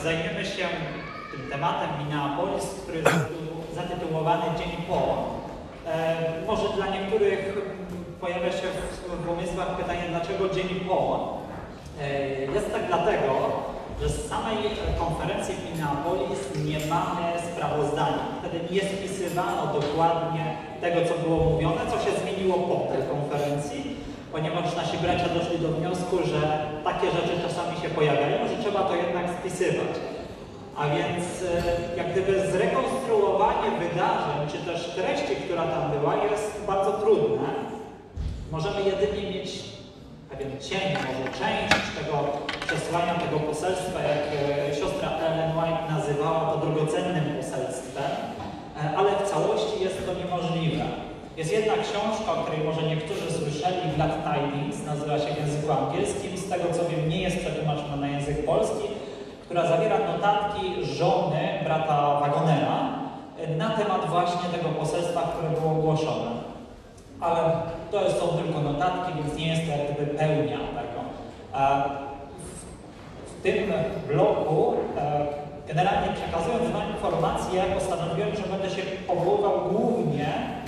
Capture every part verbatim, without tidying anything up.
zajmiemy się tym tematem Minneapolis, który jest zatytułowany Dzień po. E, może dla niektórych pojawia się w pomysłach pytanie, dlaczego Dzień po? E, jest tak dlatego, że z samej konferencji w Minneapolis nie mamy sprawozdania. Wtedy nie spisywano dokładnie tego, co było mówione, co się zmieniło po tej konferencji, ponieważ nasi bracia doszli do wniosku, że takie rzeczy czasami się pojawiają, że trzeba to jednak spisywać. A więc jak gdyby zrekonstruowanie wydarzeń, czy też treści, która tam była, jest bardzo trudne. Możemy jedynie mieć pewien cień, może część tego przesłania, tego poselstwa, jak siostra Ellen White nazywała to drogocennym poselstwem, ale w całości jest to niemożliwe. Jest jedna książka, o której może niektórzy słyszeli, Glad Tidings, nazywa się w języku angielskim, z tego co wiem nie jest przetłumaczona na język polski, która zawiera notatki żony brata Wagonera na temat właśnie tego poselstwa, które było ogłoszone. Ale to są tylko notatki, więc nie jest to jak gdyby pełnia tego. W tym bloku, generalnie przekazując wam informacje, postanowiłem, że będę się powoływał głównie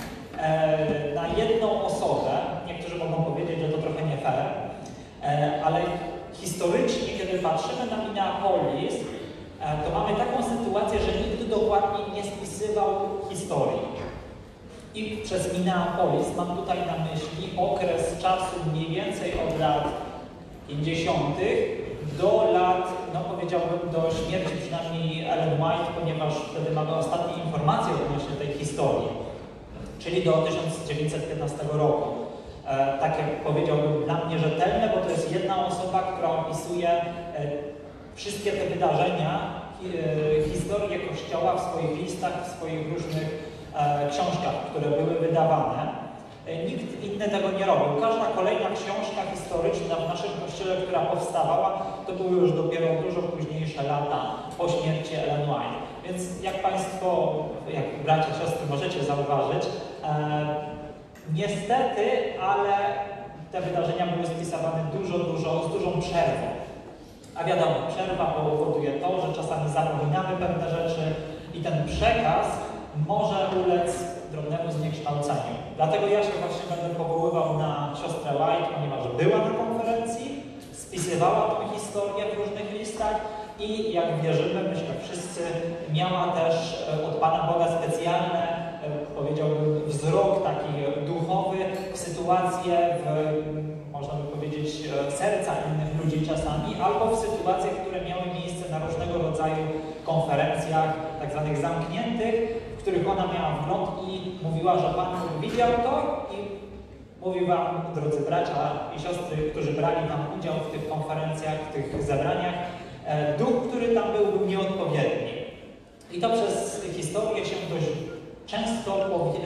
na jedną osobę. Niektórzy mogą powiedzieć, że to trochę nie fair, ale historycznie, kiedy patrzymy na Minneapolis, to mamy taką sytuację, że nikt dokładnie nie spisywał historii. I przez Minneapolis mam tutaj na myśli okres czasu mniej więcej od lat pięćdziesiątych do lat, no powiedziałbym, do śmierci przynajmniej Ellen White, ponieważ wtedy mamy ostatnie informacje odnośnie tej historii, czyli do tysiąc dziewięćset piętnastego roku. E, tak jak powiedziałbym, dla mnie rzetelne, bo to jest jedna osoba, która opisuje e, wszystkie te wydarzenia, hi, e, historię Kościoła w swoich listach, w swoich różnych e, książkach, które były wydawane. E, nikt inny tego nie robił. Każda kolejna książka historyczna w naszym Kościele, która powstawała, to były już dopiero dużo późniejsze lata po śmierci Ellen White. Więc jak Państwo, jak bracia, siostry możecie zauważyć, e, niestety, ale te wydarzenia były spisywane dużo, dużo, z dużą przerwą. A wiadomo, przerwa powoduje to, że czasami zapominamy pewne rzeczy i ten przekaz może ulec drobnemu zniekształceniu. Dlatego ja się właśnie będę powoływał na siostrę White, ponieważ była na konferencji, spisywała tą historię w różnych listach i jak wierzymy, myślę wszyscy, miała też od Pana Boga specjalne, powiedziałbym, wzrok taki duchowy w sytuacje, w, można by powiedzieć, serca innych ludzi czasami, albo w sytuacjach, które miały miejsce na różnego rodzaju konferencjach, tak zwanych zamkniętych, w których ona miała wgląd i mówiła, że Pan widział to i mówi Wam, drodzy bracia i siostry, którzy brali tam udział w tych konferencjach, w tych zebraniach, duch, który tam był, był nieodpowiedni. I to przez historię się dość często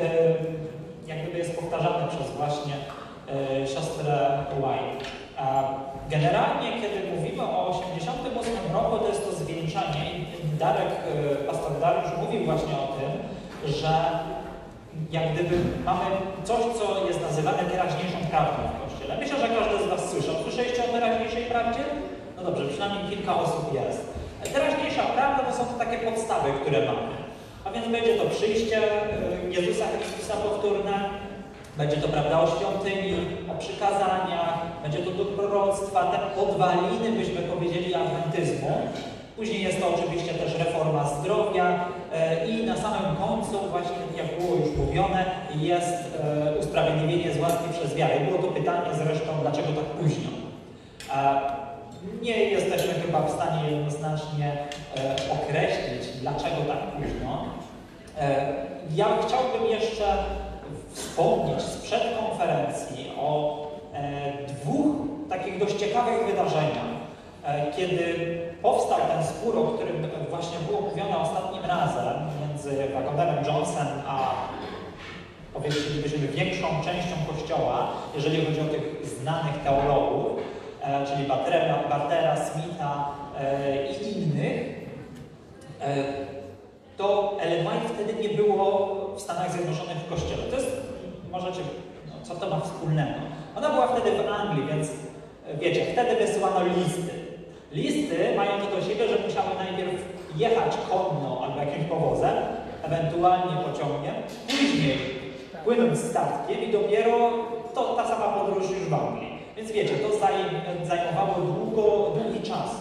jak gdyby jest powtarzane przez właśnie siostrę White. Generalnie, kiedy mówimy o osiemdziesiątym ósmym roku, to jest to zwieńczanie i Darek, pastor Dariusz mówił właśnie o tym, że jak gdyby mamy coś, co jest nazywane teraźniejszą prawdą w Kościele. Myślę, że każdy z Was słyszał. Słyszeliście o teraźniejszej prawdzie? No dobrze, przynajmniej kilka osób jest. Teraźniejsza prawda to są to takie podstawy, które mamy. A więc będzie to przyjście Jezusa Chrystusa powtórne, będzie to prawda o świątyni, o przykazaniach, będzie to duch proroctwa, te podwaliny, byśmy powiedzieli, adwentyzmu. Później jest to oczywiście też reforma zdrowia i na samym końcu, właśnie jak było już mówione, jest usprawiedliwienie z łaski przez wiarę. Było to pytanie zresztą, dlaczego tak późno. Nie jesteśmy chyba w stanie jednoznacznie określić, dlaczego tak późno. Ja chciałbym jeszcze wspomnieć sprzed konferencji o dwóch takich dość ciekawych wydarzeniach. Kiedy powstał ten spór, o którym właśnie było mówione ostatnim razem między Wagonerem Jonesem a powiedzielibyśmy większą częścią Kościoła, jeżeli chodzi o tych znanych teologów, czyli Bartera, Bartera Smitha i innych, to Ellen White wtedy nie było w Stanach Zjednoczonych w Kościele. To jest, możecie, no, co to ma wspólnego? Ona była wtedy w Anglii, więc wiecie, wtedy wysyłano listy. Listy mają to do siebie, że musiały najpierw jechać konno albo jakimś powozem, ewentualnie pociągiem, później płynąc statkiem i dopiero to, ta sama podróż już w Anglii. Więc wiecie, to zajmowało długo, długi czas.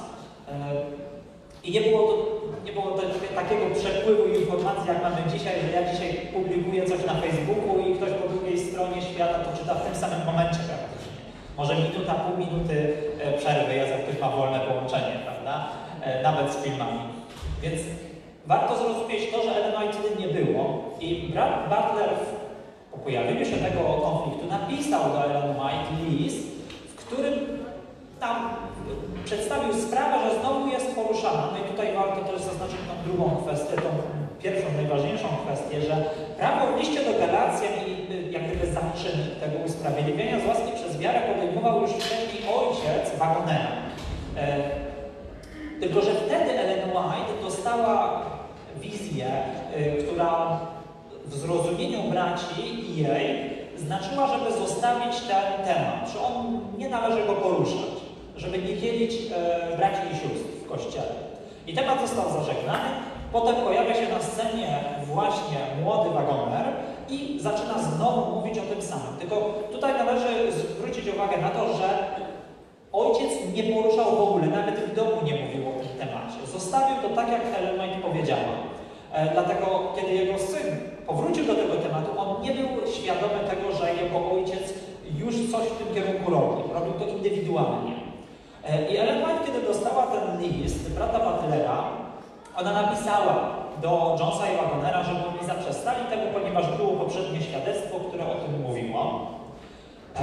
I nie było, to, nie było to, takiego przepływu informacji, jak mamy dzisiaj, że ja dzisiaj publikuję coś na Facebooku i ktoś po drugiej stronie świata to czyta w tym samym momencie praktycznie. Może minuta, pół minuty przerwy jest, jak ktoś ma wolne połączenie, prawda? Nawet z filmami. Więc warto zrozumieć to, że Ellen White wtedy nie było i Brad Butler po pojawieniu się tego konfliktu napisał do Ellen White list, w którym tam przedstawił sprawę, że znowu jest poruszana. No i tutaj warto też zaznaczyć tą drugą kwestię, tą pierwszą, najważniejszą kwestię, że prawo w liście do Galacjan i jak gdyby zaczyn tego usprawiedliwienia z łaski przez wiarę podejmował już wcześniej ojciec Wagonera. E, tylko, że wtedy Ellen White dostała wizję, y, która w zrozumieniu braci i jej znaczyła, żeby zostawić ten temat, że on nie należy go poruszać, żeby nie dzielić e, braci i sióstr w Kościele. I temat został zażegnany, potem pojawia się na scenie właśnie młody Wagoner i zaczyna znowu mówić o tym samym. Tylko tutaj należy zwrócić uwagę na to, że ojciec nie poruszał w ogóle, nawet w domu nie mówił o tym temacie. Zostawił to tak, jak Ellen White powiedziała. E, dlatego, kiedy jego syn powrócił do tego tematu, on nie był świadomy tego, że jego ojciec już coś w tym kierunku robi. Robił to indywidualnie. E, I Ellen White, kiedy dostała ten list brata Butlera, ona napisała do Jonesa i Wagonera, żeby oni zaprzestali tego, ponieważ było poprzednie świadectwo, które o tym mówiło. E,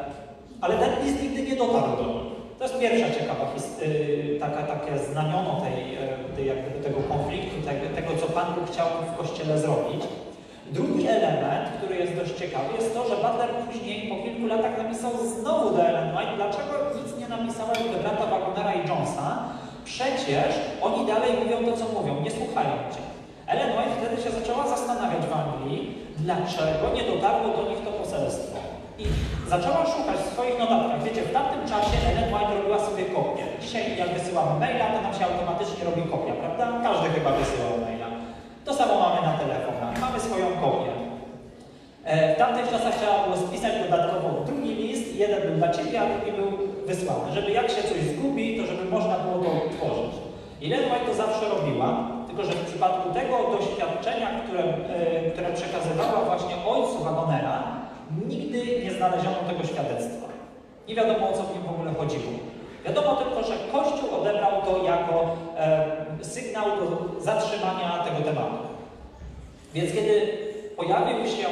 ale ten list nigdy nie dotarł do nich. To jest pierwsza ciekawa yy, taka, takie znamiono tej, tej, jakby tego konfliktu, tego, tego, co Pan Bóg chciał w Kościele zrobić. Drugi element, który jest dość ciekawy, jest to, że Butler później, po kilku latach, napisał znowu do Ellen White, dlaczego nic nie napisałeś do brata Wagonera i Jonesa. Przecież oni dalej mówią to, co mówią, nie słuchają cię. Ellen White wtedy się zaczęła zastanawiać w Anglii, dlaczego nie dotarło do nich to poselstwo. I zaczęła szukać w swoich notatkach. Wiecie, w tamtym czasie Ellen White robiła sobie kopię. Dzisiaj jak wysyłamy maila, to nam się automatycznie robi kopia, prawda? Każdy chyba wysyłał maila. To samo mamy na telefonach. Mamy swoją kopię. E, w tamtych czasach trzeba było spisać dodatkowo drugi list, jeden był dla ciebie, a drugi był wysłany. Żeby jak się coś zgubi, to żeby można było to odtworzyć. I Ellen White to zawsze robiła, tylko że w przypadku tego doświadczenia, które, e, które przekazywała właśnie ojcu Wagonera, nigdy nie znaleziono tego świadectwa. Nie wiadomo, o co w nim w ogóle chodziło. Wiadomo tylko, że Kościół odebrał to jako e, sygnał do zatrzymania tego tematu. Więc kiedy pojawił się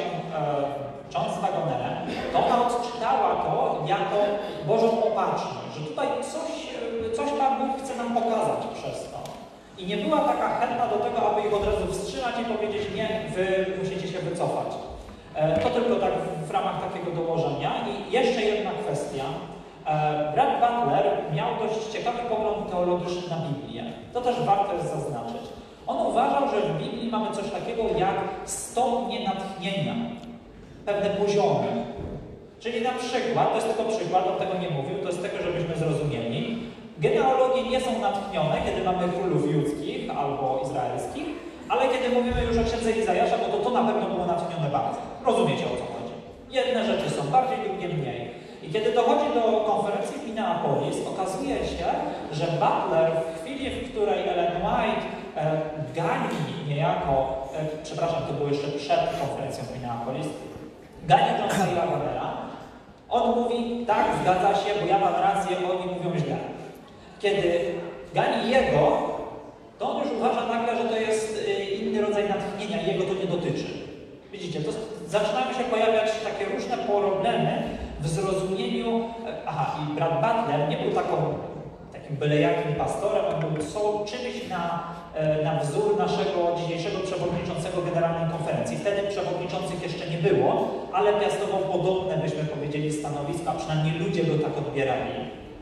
e, John z Wagonerem, to ona odczytała to jako Bożą opatrzność, że tutaj coś, coś Pan Bóg chce nam pokazać przez to. I nie była taka chętna do tego, aby ich od razu wstrzymać i powiedzieć, nie, wy musicie się wycofać. To tylko tak w ramach takiego dołożenia. I jeszcze jedna kwestia. Brad Butler miał dość ciekawy pogląd teologiczny na Biblię. To też warto jest zaznaczyć. On uważał, że w Biblii mamy coś takiego jak stopnie natchnienia, pewne poziomy. Czyli na przykład, to jest tylko przykład, on tego nie mówił, to jest tego, żebyśmy zrozumieli. Genealogie nie są natchnione, kiedy mamy królów judzkich albo izraelskich, ale kiedy mówimy już o księdze Izajasza, no to to na pewno było natchnione bardzo. Rozumiecie, o co chodzi. Jedne rzeczy są bardziej, drugie mniej. I kiedy dochodzi do konferencji w Minneapolis, okazuje się, że Butler w chwili, w której Ellen White e, gani niejako, e, przepraszam, to było jeszcze przed konferencją w Minneapolis, gani Jonesa i Wagonera, on mówi, tak, zgadza się, bo ja mam rację, oni mówią źle. Kiedy gani jego, to on już uważa nagle, że to jest inny rodzaj natchnienia i jego to nie dotyczy. Widzicie, to zaczynają się pojawiać takie różne problemy w zrozumieniu, aha, i brat Butler nie był taką, takim byle jakim pastorem, on był są czymś na, na wzór naszego dzisiejszego przewodniczącego Generalnej Konferencji. Wtedy przewodniczących jeszcze nie było, ale piastował podobne, byśmy powiedzieli, stanowiska, przynajmniej ludzie go tak odbierali.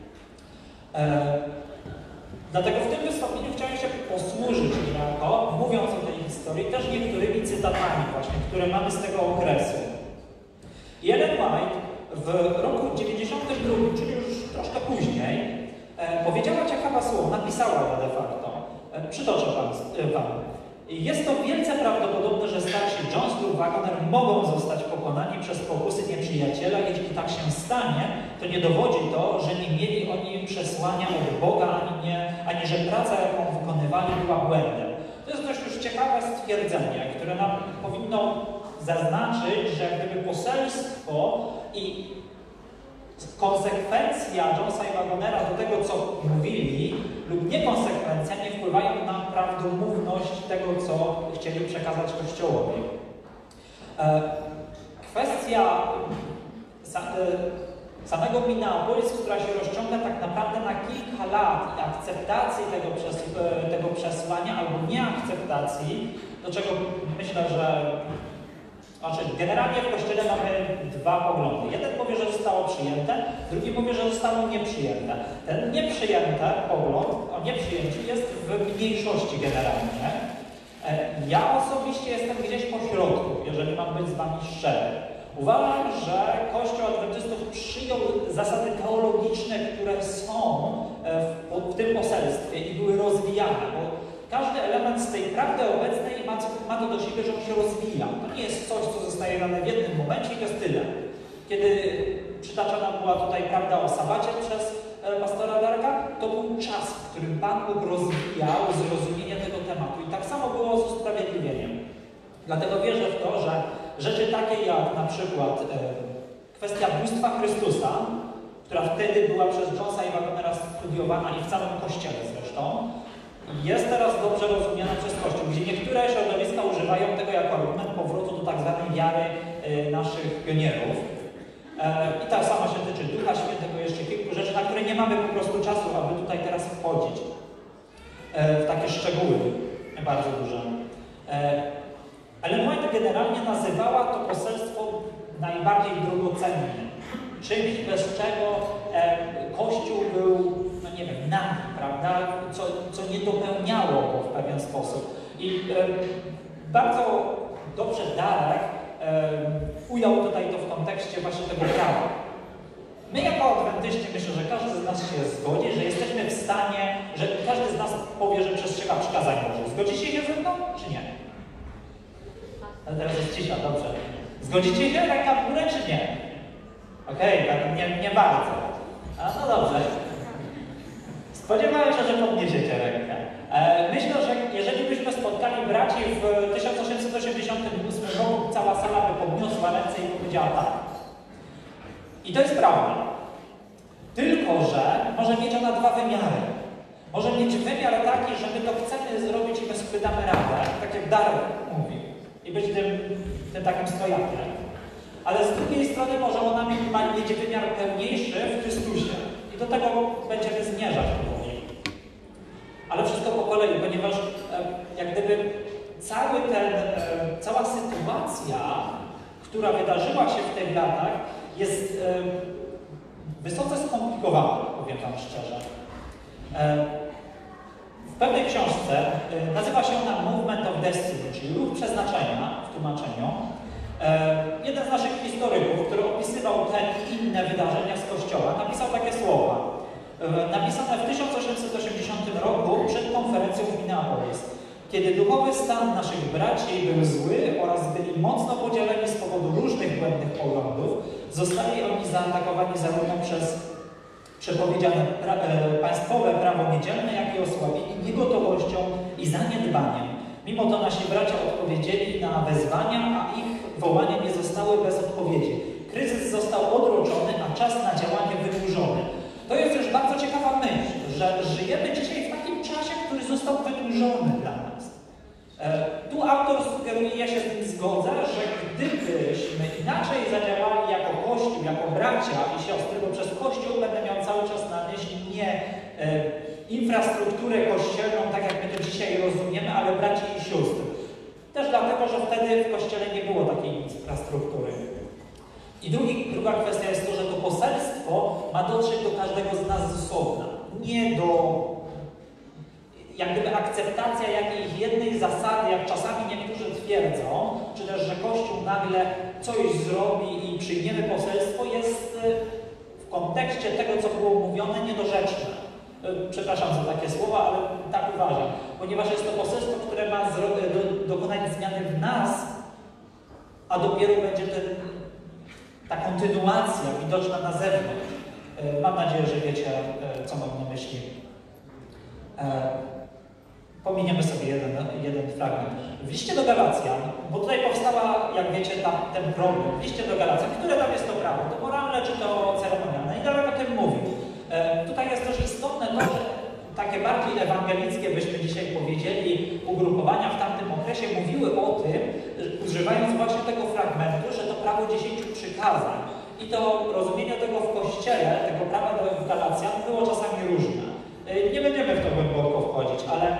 E Dlatego w tym wystąpieniu chciałem się posłużyć niejako, mówiąc o tej historii, też niektórymi cytatami właśnie, które mamy z tego okresu. I Ellen White w roku dziewięćdziesiątym drugim, czyli już troszkę później, e, powiedziała ciekawe słowo, napisała je de facto. Przytoczę Wam. Jest to wielce prawdopodobne, że starsi Jones lub Wagoner mogą zostać pokonani przez pokusy nieprzyjaciela. Jeśli tak się stanie, to nie dowodzi to, że nie mieli oni przesłania od Boga, ani, nie, ani że praca, jaką wykonywali, była błędem. To jest dość już ciekawe stwierdzenie, które nam powinno zaznaczyć, że gdyby poselstwo i konsekwencja Jonesa i Wagonera do tego, co mówili, lub niekonsekwencja nie wpływają na prawdomówność tego, co chcieli przekazać Kościołowi. Kwestia samego Minneapolis, która się rozciąga tak naprawdę na kilka lat i akceptacji tego, przes tego przesłania albo nieakceptacji, do czego myślę, że Znaczy, generalnie w Kościele mamy dwa poglądy. Jeden powie, że zostało przyjęte, drugi powie, że zostało nieprzyjęte. Ten nieprzyjęty pogląd o nieprzyjęciu jest w mniejszości generalnie. Ja osobiście jestem gdzieś po środku, jeżeli mam być z Wami szczery. Uważam, że Kościół Adwentystów przyjął zasady teologiczne, które są w, w tym poselstwie i były rozwijane. Bo każdy element z tej prawdy obecnej ma, ma to do siebie, że on się rozwija. To nie jest coś, co zostaje dane w jednym momencie i to jest tyle. Kiedy przytaczana była tutaj prawda o sabacie przez e, pastora Darka, to był czas, w którym Pan Bóg rozwijał zrozumienie tego tematu. I tak samo było z usprawiedliwieniem. Dlatego wierzę w to, że rzeczy takie jak na przykład e, kwestia bóstwa Chrystusa, która wtedy była przez Jonesa i Wagonera studiowana i w całym Kościele zresztą, jest teraz dobrze rozumiana przez Kościół, gdzie niektóre środowiska używają tego jako argument powrotu do tak zwanej wiary y, naszych pionierów. E, I tak samo się tyczy Ducha Świętego, jeszcze kilku rzeczy, na które nie mamy po prostu czasu, aby tutaj teraz wchodzić e, w takie szczegóły bardzo duże. E, Ellen White generalnie nazywała to poselstwo najbardziej drogocennym. Czymś, bez czego e, Kościół był, no nie wiem, nagi, prawda? Co, co nie dopełniało go w pewien sposób. I e, bardzo dobrze Darek e, ujął tutaj to w kontekście właśnie tego prawa. My jako adwentyści, myślę, że każdy z nas się zgodzi, że jesteśmy w stanie, że każdy z nas powie, że przestrzega przykazań Bożych. Zgodzicie się ze mną, czy nie? A teraz jest cisza, dobrze. Zgodzicie się ręka w górę, czy nie? Okej, okay, tak nie, nie bardzo. A no dobrze. Spodziewałem się, że podniesiecie rękę. E, myślę, że jeżeli byśmy spotkali braci w tysiąc osiemset osiemdziesiątym ósmym roku, cała sala by podniosła ręce i powiedziała tak. I to jest prawda. Tylko, że może mieć ona dwa wymiary. Może mieć wymiar taki, że my to chcemy zrobić i my sobie damy radę, tak jak Darek mówił, i być tym, tym takim stojakiem. Ale z drugiej strony może ona mieć wymiar pełniejszy w Chrystusie. I do tego będziemy zmierzać powoli. Ale wszystko po kolei, ponieważ jak gdyby cały ten, cała sytuacja, która wydarzyła się w tych latach, jest wysoce skomplikowana, powiem Wam szczerze. W pewnej książce nazywa się ona Movement of Destiny, czyli ruch przeznaczenia w tłumaczeniu. Jeden z naszych historyków, który opisywał te i inne wydarzenia z Kościoła, napisał takie słowa. Napisane w tysiąc osiemset osiemdziesiątym roku przed konferencją w Minneapolis. Kiedy duchowy stan naszych braci był zły oraz byli mocno podzieleni z powodu różnych błędnych poglądów, zostali oni zaatakowani zarówno przez przepowiedziane pra e, państwowe prawo niedzielne, jak i osłabieni niegotowością i zaniedbaniem. Mimo to nasi bracia odpowiedzieli na wezwania, a ich wołania nie zostały bez odpowiedzi. Kryzys został odroczony, a czas na działanie wydłużony. To jest już bardzo ciekawa myśl, że żyjemy dzisiaj w takim czasie, który został wydłużony dla nas. E, tu autor sugeruje, ja się z tym zgodzę, że gdybyśmy inaczej zadziałali jako Kościół, jako bracia i siostry, bo przez Kościół będę miał cały czas na myśli nie e, infrastrukturę kościelną, tak jak my to dzisiaj rozumiemy, ale braci i sióstr. Też dlatego, że wtedy w Kościele nie było takiej infrastruktury. I drugi, druga kwestia jest to, że to poselstwo ma dotrzeć do każdego z nas z osobna. Nie do jak gdyby akceptacja jakiejś jednej zasady, jak czasami niektórzy twierdzą, czy też, że Kościół nagle coś zrobi i przyjmiemy poselstwo, jest w kontekście tego, co było mówione, niedorzeczne. Przepraszam za takie słowa, ale tak uważam. ponieważ jest to poselstwo, które ma do, dokonać zmiany w nas, a dopiero będzie ten, ta kontynuacja widoczna na zewnątrz. Mam nadzieję, że wiecie, co mam na myśli. Pominiemy sobie jeden, jeden fragment. W liście do Galacjan, bo tutaj powstała, jak wiecie, tam, ten problem. W liście do Galacjan, które tam jest to prawo? To moralne czy to ceremonialne? I Darek o tym mówił. E, tutaj jest też istotne to, że takie bardziej ewangelickie, byśmy dzisiaj powiedzieli, ugrupowania w tamtym okresie mówiły o tym, używając właśnie tego fragmentu, że to prawo dziesięciu przykazań. I to rozumienie tego w Kościele, tego prawa w Galacjan było czasami różne. E, nie będziemy w to głęboko wchodzić, ale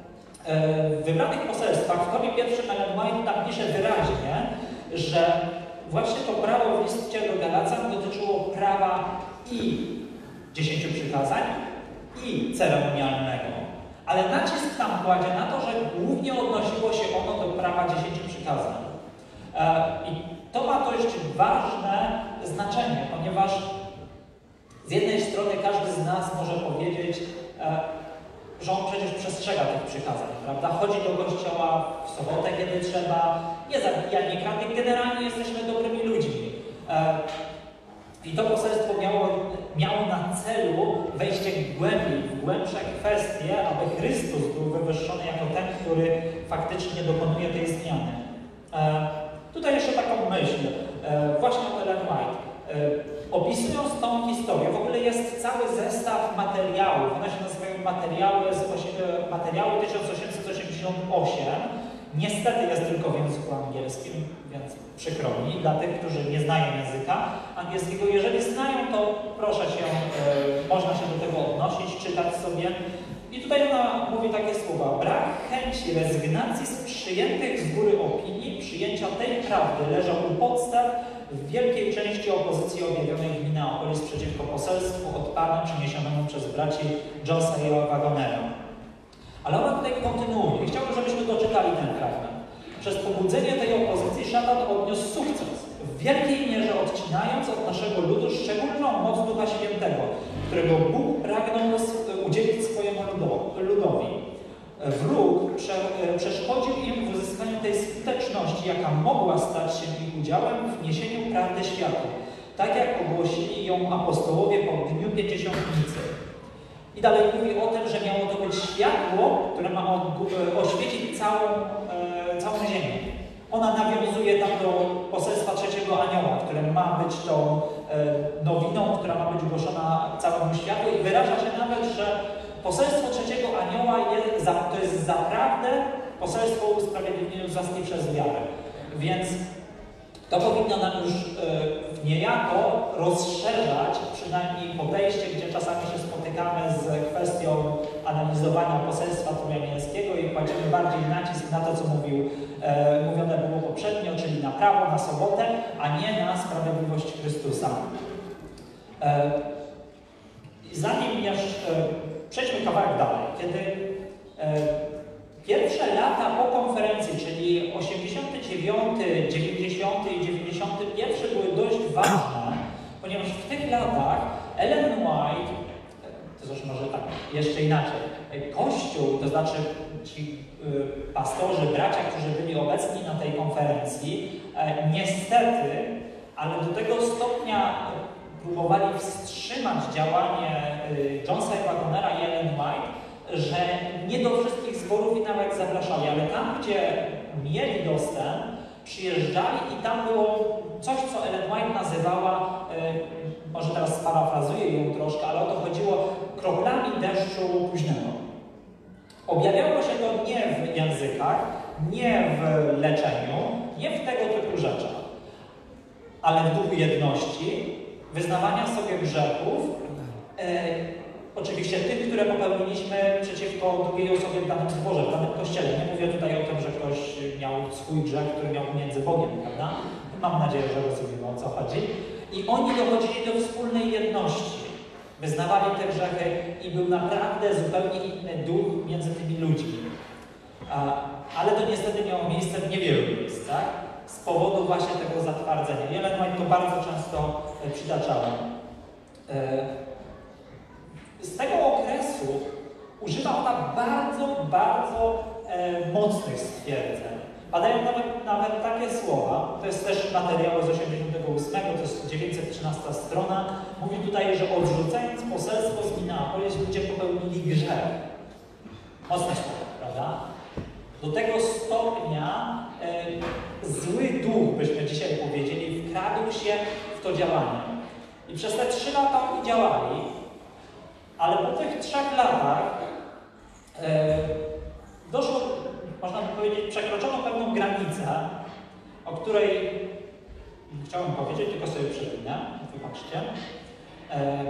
w wybranych poselstwach w tomie pierwszym Ellen White tam pisze wyraźnie, że właśnie to prawo w liście do Galacjan dotyczyło prawa i dziesięciu przykazań, i ceremonialnego. Ale nacisk tam kładzie na to, że głównie odnosiło się ono do prawa dziesięciu przykazań. I to ma dość ważne znaczenie, ponieważ z jednej strony każdy z nas może powiedzieć, że on przecież przestrzega tych przykazań, prawda? Chodzi do kościoła w sobotę, kiedy trzeba, nie zabija, nie kradnie, generalnie jesteśmy dobrymi ludźmi. E, I to poselstwo miało, miało na celu wejście głębiej, w głębsze kwestie, aby Chrystus był wywyższony jako ten, który faktycznie dokonuje tej zmiany. E, tutaj jeszcze taką myśl, e, właśnie o Ellen White. Opisując tą historię, w ogóle jest cały zestaw materiałów, one się nazywają materiały, z materiały tysiąc osiemset osiemdziesiąt osiem. Niestety jest tylko w języku angielskim, więc przykro mi dla tych, którzy nie znają języka angielskiego. Jeżeli znają, to proszę się, e, można się do tego odnosić, czytać sobie. I tutaj ona mówi takie słowa: brak chęci rezygnacji z przyjętych z góry opinii, przyjęcia tej prawdy leżał u podstaw w wielkiej części opozycji objawionej w Minneapolis przeciwko poselstwu od Pana przyniesionemu przez braci Jonesa i Wagonera. Ale ona tutaj kontynuuje. Chciałbym, żebyśmy doczytali ten fragment. Przez pobudzenie tej opozycji szatan odniósł sukces, w wielkiej mierze odcinając od naszego ludu szczególną moc Ducha Świętego, którego Bóg pragnął udzielić swojemu ludowi. Wróg prze, przeszkodził im w uzyskaniu tej skuteczności, jaka mogła stać się ich udziałem w niesieniu prawdy światu, tak jak ogłosili ją apostołowie po dniu Pięćdziesiątnicy. I dalej mówi o tym, że miało to być światło, które ma oświecić całą, e, całą ziemię. Ona nawiązuje tam do poselstwa trzeciego anioła, które ma być tą e, nowiną, która ma być głoszona całemu światu i wyraża się nawet, że poselstwo trzeciego anioła jest, to jest zaprawdę poselstwo usprawiedliwienia z łaski przez wiarę. Więc to powinno nam już y, niejako rozszerzać przynajmniej podejście, gdzie czasami się spotykamy z kwestią analizowania poselstwa trójanielskiego i kładziemy bardziej nacisk na to, co mówił, e, mówione było poprzednio, czyli na prawo, na sobotę, a nie na sprawiedliwość Chrystusa. E, zanim jeszcze przejdźmy kawałek dalej, kiedy e, pierwsze lata po konferencji, czyli osiemdziesiąty dziewiąty, dziewięćdziesiąty i dziewięćdziesiąty pierwszy były dość ważne, ponieważ w tych latach Ellen White, to zresztą może tak, jeszcze inaczej, Kościół, to znaczy ci y, pastorzy, bracia, którzy byli obecni na tej konferencji, e, niestety, ale do tego stopnia próbowali wstrzymać działanie y, Jonesa i Wagonera i Ellen White, że nie do wszystkich zborów i nawet zapraszali, ale tam, gdzie mieli dostęp, przyjeżdżali i tam było coś, co Ellen White nazywała, y, może teraz sparafrazuję ją troszkę, ale o to chodziło, kroplami deszczu późnego. Objawiało się to nie w językach, nie w leczeniu, nie w tego typu rzeczach, ale w duchu jedności, wyznawania sobie grzechów, y, oczywiście tych, które popełniliśmy przeciwko drugiej osobie w danym zborze, w danym kościele. Nie mówię tutaj o tym, że ktoś miał swój grzech, który miał między Bogiem, prawda? Mam nadzieję, że rozumiemy, o co chodzi. I oni dochodzili do wspólnej jedności. Wyznawali te grzechy i był naprawdę zupełnie inny duch między tymi ludźmi. Ale to niestety miało miejsce w niewielu miejscach z powodu właśnie tego zatwardzenia. Ellen White to bardzo często przytaczała. Z tego okresu używa ona bardzo, bardzo e, mocnych stwierdzeń. Padają nawet, nawet takie słowa, to jest też materiał z osiemdziesiątego ósmego, to jest dziewięćset trzynasta strona. Mówi tutaj, że odrzucając poselstwo z Minneapolis ludzie popełnili grzech. Mocne słowa, prawda? Do tego stopnia e, zły duch, byśmy dzisiaj powiedzieli, wkradł się w to działanie. I przez te trzy lata oni działali, ale po tych trzech latach e, doszło, można by powiedzieć, przekroczono pewną granicę, o której nie chciałem powiedzieć, tylko sobie przewinę, wybaczcie. E,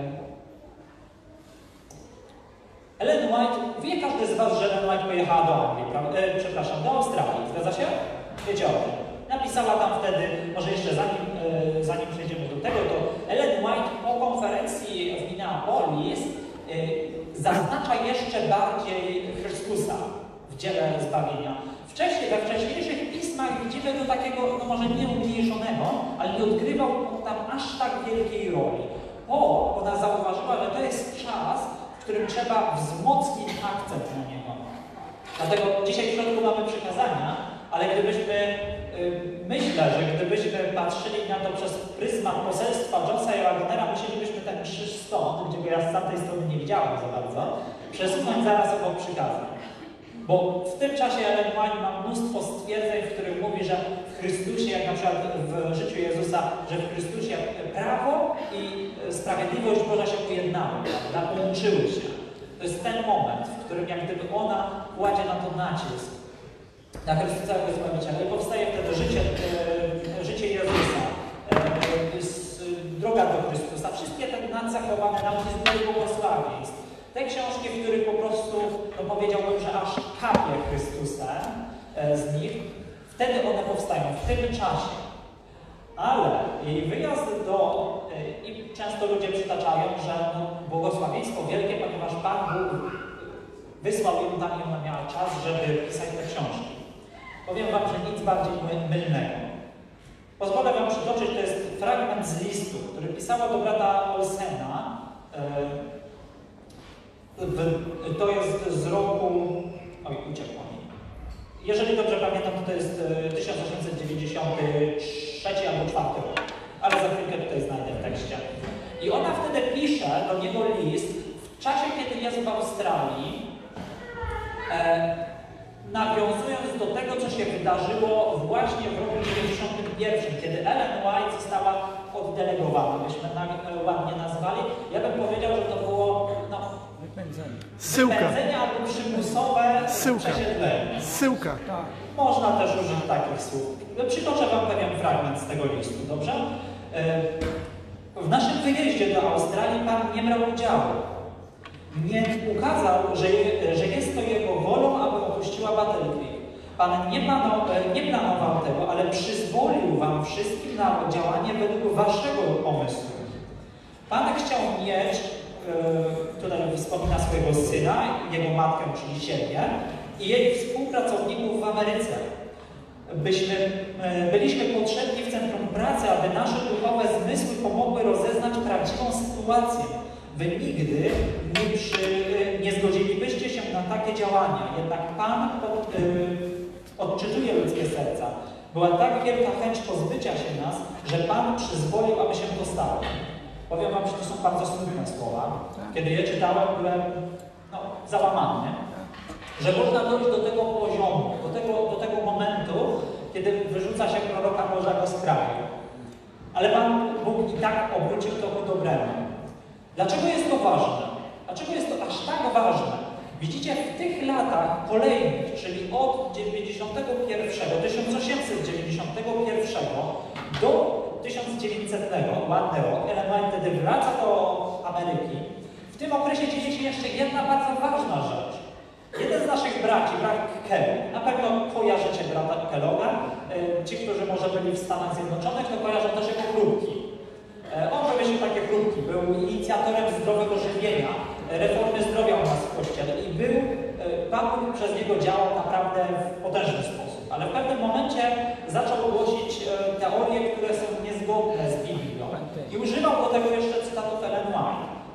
Ellen White, wie każdy z Was, że Ellen White pojechała do Anglii, e, przepraszam, do Australii, zgadza się? Wiecie o tym. Napisała tam wtedy, może jeszcze zanim, e, zanim przejdziemy do tego, to Ellen White po konferencji w Minneapolis e, zaznacza jeszcze bardziej Chrystusa w dziele zbawienia. Wcześniej, we wcześniejszych pismach widzimy go takiego, no może nie umniejszonego, ale nie odgrywał tam aż tak wielkiej roli. Po, ona zauważyła, że to jest czas, w którym trzeba wzmocnić akcent na niego. Dlatego dzisiaj w środku mamy przykazania, ale gdybyśmy, yy, myślę, że gdybyśmy patrzyli na to przez pryzmat poselstwa Jonesa i Wagnera, musielibyśmy ten krzyż stąd, gdzie go ja z tamtej strony nie widziałem za bardzo, przesunąć zaraz obok przykazań. Bo w tym czasie Ellen White ma mnóstwo stwierdzeń, w których mówi, że w Chrystusie, jak na przykład w życiu Jezusa, że w Chrystusie prawo i sprawiedliwość Boża się pojednały, prawda? Połączyły się. To jest ten moment, w którym jak gdyby ona kładzie na to nacisk, na Chrystusa jako Zbawiciela. I powstaje wtedy życie, e, życie Jezusa, e, droga do Chrystusa. Wszystkie te nadzachowane nam z błogosławieństw. Te książki, w których po prostu, no powiedziałbym, że aż kapie Chrystusa e, z nich, wtedy one powstają, w tym czasie. Ale jej wyjazd do, e, i często ludzie przytaczają, że no, błogosławieństwo wielkie, ponieważ Pan Bóg wysłał ją tam i ona miała czas, żeby pisać te książki. Powiem Wam, że nic bardziej mylnego. Pozwolę Wam przytoczyć, to jest fragment z listu, który pisała do brata Olsena. E, To jest z roku... Oj, uciekło mi. Jeżeli dobrze pamiętam, to, to jest tysiąc osiemset dziewięćdziesiąty trzeci albo czwarty rok. Ale za chwilkę tutaj znajdę w tekście. I ona wtedy pisze do niego list w czasie, kiedy jest w Australii, e, nawiązując do tego, co się wydarzyło właśnie w roku dziewięćdziesiątym pierwszym, kiedy Ellen White została oddelegowana, byśmy na, ładnie nazwali. Ja bym powiedział, że to było no, Syłka. wypędzenie albo przymusowe Syłka. przesiedlenie. Syłka. Można też użyć takich słów. Przytoczę Wam pewien fragment z tego listu, dobrze? W naszym wyjeździe do Australii Pan nie brał udziału. Nie ukazał, że, je, że jest to Jego wolą, aby opuściła Battlefield. Pan nie, planował, nie planował tego, ale przyzwolił Wam wszystkim na działanie według Waszego pomysłu. Pan chciał mieć, yy, tutaj wspomina swojego syna, jego matkę, czyli siebie, i jej współpracowników w Ameryce. Byśmy, yy, byliśmy potrzebni w centrum pracy, aby nasze duchowe zmysły pomogły rozeznać prawdziwą sytuację. Wy nigdy nie, przy, nie zgodzilibyście się na takie działania, jednak Pan pod, yy, odczytuje ludzkie serca. Była tak wielka chęć pozbycia się nas, że Pan przyzwolił, aby się to stało. Powiem Wam, że to są bardzo smutne słowa. Kiedy je czytałem, byłem no, załamany, że można dojść do tego poziomu, do tego, do tego momentu, kiedy wyrzuca się proroka Bożego z kraju. Ale Pan Bóg i tak obrócił to ku dobremu. Dlaczego jest to ważne? Dlaczego jest to aż tak ważne? Widzicie, w tych latach kolejnych, czyli od dziewięćdziesiątego pierwszego, tysiąc osiemset dziewięćdziesiątego pierwszego do tysiąc dziewięćsetnego, ładny rok, Ellen White wtedy wraca do Ameryki. W tym okresie dzieje się jeszcze jedna bardzo ważna rzecz. Jeden z naszych braci, brat Kelly, na pewno kojarzycie brata Kelloga. Ci, którzy może byli w Stanach Zjednoczonych, to kojarzą też jego chrupki. On wymyślił takie chrupki, był inicjatorem zdrowego żywienia, reformy zdrowia u nas w Kościele i był, Pan Bóg przez niego działał naprawdę w potężny sposób. Ale w pewnym momencie zaczął głosić teorie, które są niezgodne z Biblią i używał do tego jeszcze cytatów Ellen White.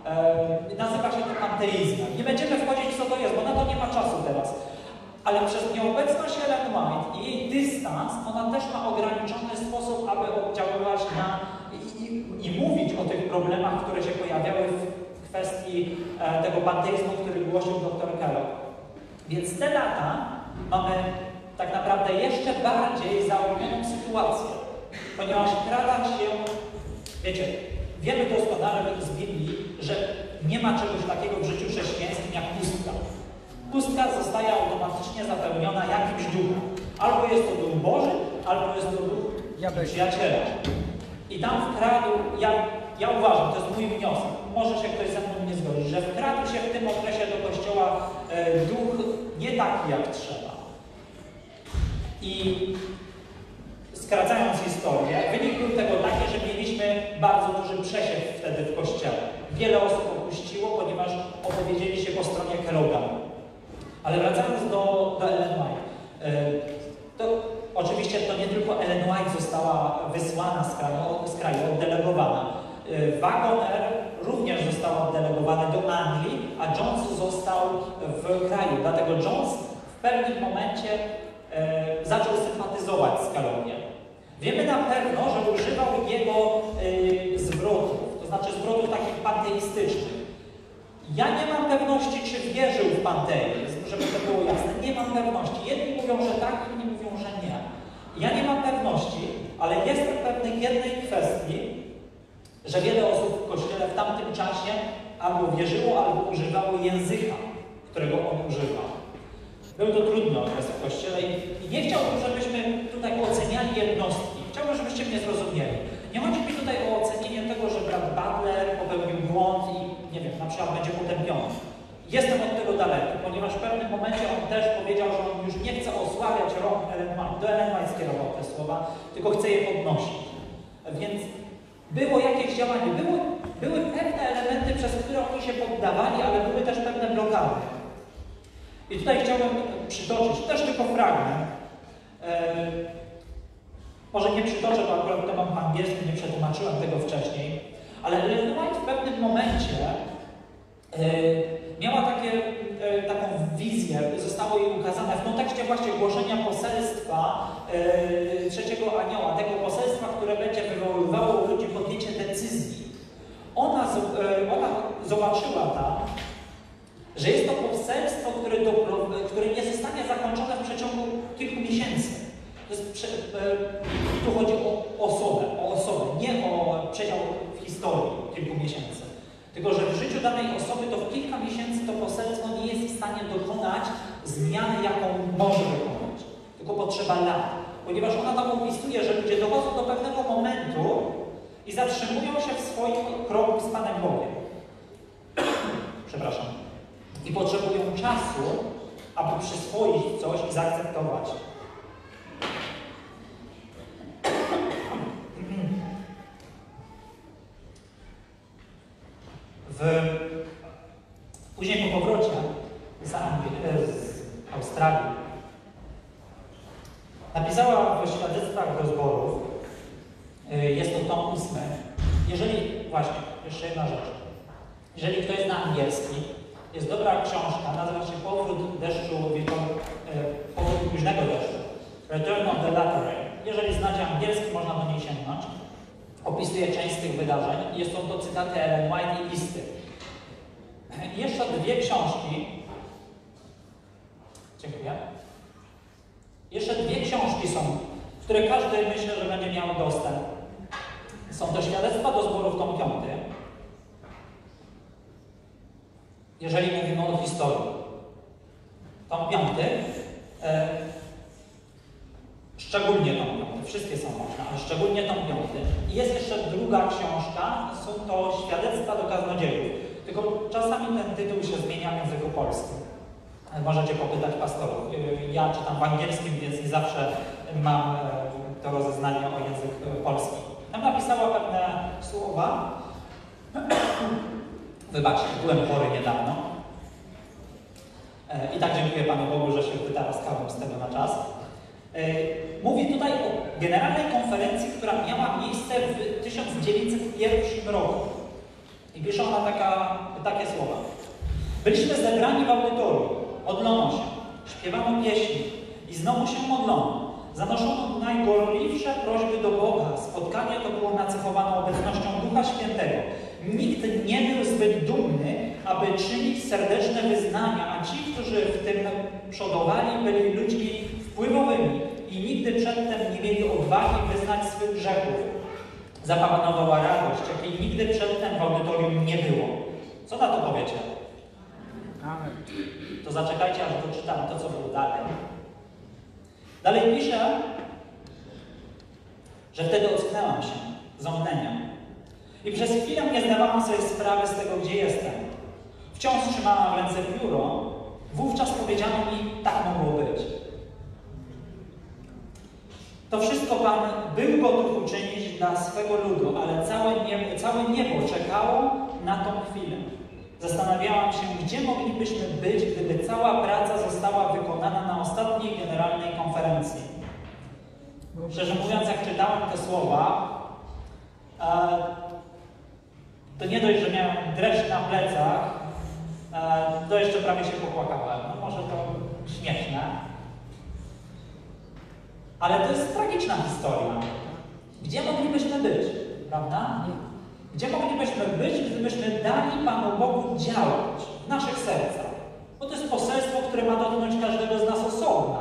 E, nazywa się to panteizmem. Nie będziemy wchodzić, co to jest, bo na to nie ma czasu teraz. Ale przez nieobecność Ellen White i jej dystans, ona też ma ograniczony sposób, aby oddziaływać na i, i, i mówić o tych problemach, które się pojawiały w kwestii e, tego panteizmu, który głosił doktor Kellogg. Więc te lata mamy tak naprawdę jeszcze bardziej zaogólnioną sytuację, ponieważ krada się, wiecie, wiemy doskonale z Biblii, że nie ma czegoś takiego w życiu chrześcijańskim jak pustka. Pustka zostaje automatycznie zapełniona jakimś duchem. Albo jest to duch Boży, albo jest to duch przyjaciela. I tam wkradł, ja, ja uważam, to jest mój wniosek, może się ktoś ze mną nie zgodzi, że wkradł się w tym okresie do Kościoła e, duch nie taki jak trzeba. I skracając historię, wynik był tego taki, że mieliśmy bardzo duży przesiew wtedy w Kościele. Wiele osób opuściło, ponieważ opowiedzieli się po stronie Kellogga. Ale wracając do, do Ellen White, to oczywiście to nie tylko Ellen White została wysłana z kraju, z kraju oddelegowana. Wagoner również został oddelegowany do Anglii, a Jones został w kraju. Dlatego Jones w pewnym momencie e, zaczął sympatyzować z Kelloggiem. Wiemy na pewno, że używał jego e, zwrotów, to znaczy zwrotów takich panteistycznych. Ja nie mam pewności, czy wierzył w panteizm, żeby to było jasne. Nie mam pewności. Jedni mówią, że tak, inni mówią, że nie. Ja nie mam pewności, ale jestem pewny jednej kwestii, że wiele osób w Kościele w tamtym czasie albo wierzyło, albo używało języka, którego on używał. Był to trudny okres w Kościele i nie chciałbym, żebyśmy tutaj oceniali jednostki. Chciałbym, żebyście mnie zrozumieli. Nie chodzi mi tutaj o ocenienie tego, że brat Butler popełnił błąd i, nie wiem, na przykład będzie potępiony. Jestem od tego daleki, ponieważ w pewnym momencie on też powiedział, że on już nie chce osłabiać rąk Ellen White. Do Ellen White skierował te słowa, tylko chce je podnosić. Więc było jakieś działanie, były, były pewne elementy, przez które oni się poddawali, ale były też pewne blokady. I tutaj chciałbym przytoczyć też tylko fragment. Yy, może nie przytoczę, bo akurat to mam po angielsku, nie przetłumaczyłem tego wcześniej, ale Ellen White w pewnym momencie yy, miała takie, yy, taką wizję, zostało jej ukazane w kontekście właśnie głoszenia poselstwa yy, trzeciego anioła, tego poselstwa, które będzie wywoływało u ludzi podjęcie decyzji. Ona, yy, ona zobaczyła tam, że jest to poselstwo, które, do, które nie zostanie zakończone w przeciągu kilku miesięcy. To jest, prze, tu chodzi o osobę, o osobę, nie o przedział w historii kilku miesięcy. Tylko, że w życiu danej osoby to w kilka miesięcy to poselstwo nie jest w stanie dokonać zmiany, jaką może dokonać. Tylko potrzeba lat. Ponieważ ona tam opisuje, że ludzie dochodzą do pewnego momentu i zatrzymują się w swoim kroku z Panem Bogiem. Przepraszam. I potrzebują czasu, aby przyswoić coś i zaakceptować. W... Później po powrocie z, Angli- z Australii napisała w świadectwach do zborów, jest to tom ósmy. Jeżeli, właśnie, jeszcze jedna rzecz. Jeżeli ktoś zna angielski, jest dobra książka, nazywa się Powrót deszczu wieczoru, e, Powrót późnego deszczu. Return of the Latter Rain. Jeżeli znacie angielski, można do niej sięgnąć. Opisuje część z tych wydarzeń i są to cytaty Ellen White i listy. I jeszcze dwie książki. Dziękuję. Jeszcze dwie książki są, w które każdy, myślę, że będzie miał dostęp. Są to Świadectwa do zborów, tom piąty. Jeżeli mówimy o historii. Tom piąty, e, szczególnie tom piąty, wszystkie są ważne, ale szczególnie tom piąty. I jest jeszcze druga książka, są to Świadectwa do kaznodziejów. Tylko czasami ten tytuł się zmienia w języku polskim. Możecie popytać pastorów. Ja czytam w angielskim, więc nie zawsze mam to rozeznanie o język polski. Tam napisała pewne słowa. Wybaczcie, byłem chory niedawno. I tak dziękuję Panu Bogu, że się wytaraskałem z tego na czas. Mówi tutaj o generalnej konferencji, która miała miejsce w tysiąc dziewięćset pierwszym roku. I pisze ona taka, takie słowa. Byliśmy zebrani w audytorium, modlono się, śpiewano pieśni i znowu się modlono. Zanoszono najgorliwsze prośby do Boga. Spotkanie to było nacechowane obecnością Ducha Świętego. Nikt nie był zbyt dumny, aby czynić serdeczne wyznania, a ci, którzy w tym przodowali, byli ludźmi wpływowymi i nigdy przedtem nie mieli odwagi wyznać swych grzechów. Zapanowała radość, jakiej nigdy przedtem w audytorium nie było. Co na to powiecie? Amen. To zaczekajcie, aż doczytam to, co było dalej. Dalej pisze, że wtedy ocknęłam się z omdlenia i przez chwilę nie zdawałam sobie sprawy z tego, gdzie jestem. Wciąż trzymałam w ręce pióro. Wówczas powiedziano mi, tak mogło być. To wszystko Pan był gotów uczynić dla swego ludu, ale całe niebo, całe niebo czekało na tą chwilę. Zastanawiałam się, gdzie moglibyśmy być, gdyby cała praca została wykonana na ostatniej generalnej konferencji. Szczerze mówiąc, jak czytałem te słowa, to nie dość, że miałem dreszcz na plecach, to jeszcze prawie się popłakałem. No może to śmieszne. Ale to jest tragiczna historia. Gdzie moglibyśmy być, prawda? Gdzie moglibyśmy być, gdybyśmy dali Panu Bogu działać w naszych sercach? Bo to jest poselstwo, które ma dotknąć każdego z nas osobna.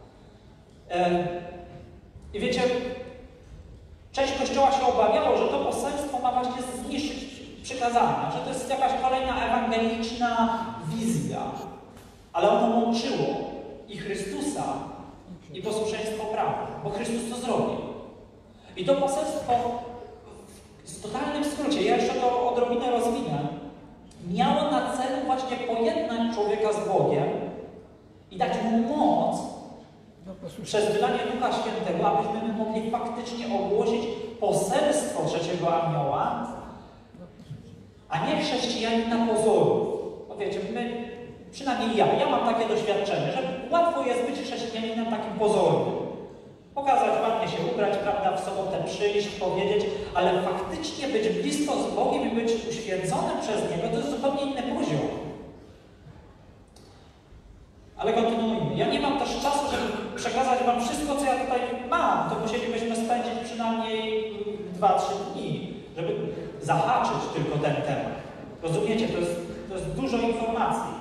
I wiecie, część Kościoła się obawiało, że to poselstwo ma właśnie zniszczyć przykazania, że to jest jakaś kolejna ewangeliczna wizja. Ale ono łączyło i Chrystusa, i posłuszeństwo prawu, bo Chrystus to zrobił. I to poselstwo w totalnym skrócie, ja jeszcze to odrobinę rozwinę, miało na celu właśnie pojednać człowieka z Bogiem i dać mu moc przez wylanie Ducha Świętego, abyśmy mogli faktycznie ogłosić poselstwo trzeciego anioła, a nie chrześcijanina pozorów. Bo wiecie, my, przynajmniej ja, ja mam takie doświadczenie, że łatwo jest być chrześcijaninem takim pozornym. Pokazać, ładnie się ubrać, prawda, w sobotę przyjść, powiedzieć, ale faktycznie być blisko z Bogiem i być uświęconym przez Niego, to jest zupełnie inny poziom. Ale kontynuujmy. Ja nie mam też czasu, żeby przekazać Wam wszystko, co ja tutaj mam. To musielibyśmy spędzić przynajmniej dwa trzy dni, żeby zahaczyć tylko ten temat. Rozumiecie? To jest, to jest dużo informacji.